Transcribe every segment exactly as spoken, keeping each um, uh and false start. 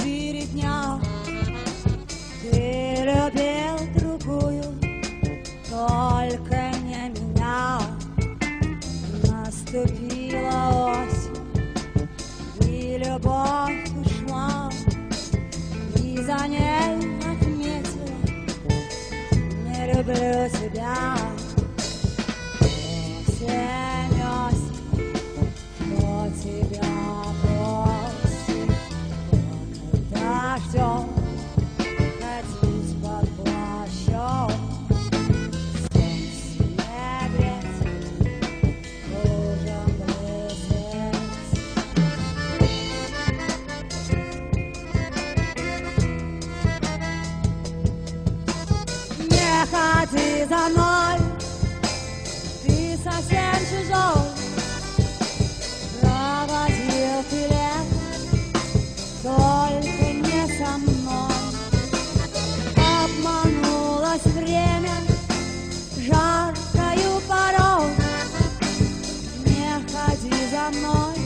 четыре дня ты любил другую, только не меня. Наступила осень, и любовь ушла, и за ней отметила: не люблю тебя. Осень, осень, кто тебя просит, когда ждет ходить под плащом? Солнце не греть, лужам блестеть. Не ходи за мной, ты совсем чужой. Проводил ты лет, только не со мной. Обманулось время жаркою порой. Не ходи за мной,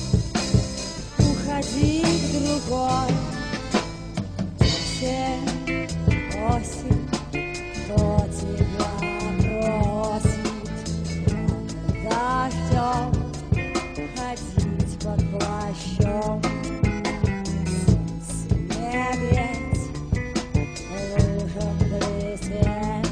уходи к другой. Осень, осень, кто тебя просит, когда ждет ходить под плащом? Солнце не греть, лужам блестеть.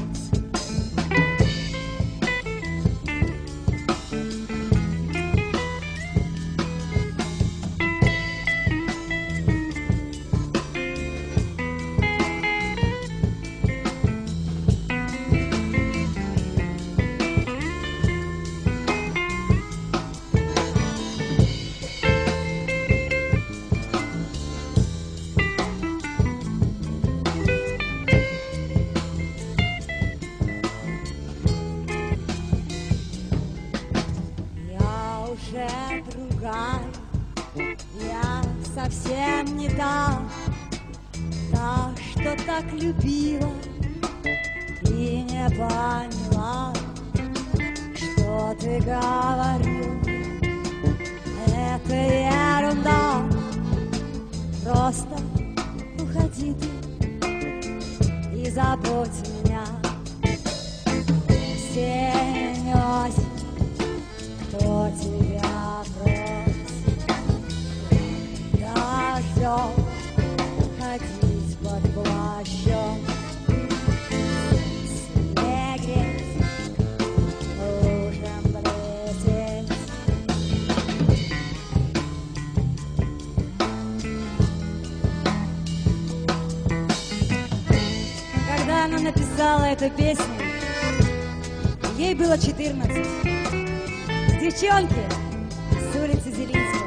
Я уже другая, я совсем не та, та, что так любила и не поняла, что ты говорил. Это ерунда, просто уходи ты и забудь меня. Осень, осень, кто тебя просит, когда ждет ходить под плащом? Солнце не греть, лужам блестеть. Когда она написала эту песню, ей было четырнадцать. Девчонки с улицы Зелинской.